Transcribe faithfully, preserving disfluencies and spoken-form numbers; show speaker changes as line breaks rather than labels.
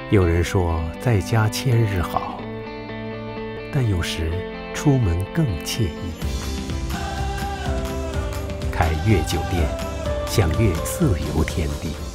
有人说在家千日好，但有时出门更惬意。开悦酒店，享悦自由天地。